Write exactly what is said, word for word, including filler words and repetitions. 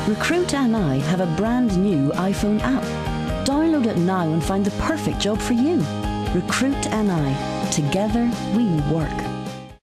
Recruit N I have a brand new iPhone app. Download it now and find the perfect job for you. Recruit N I. Together we work.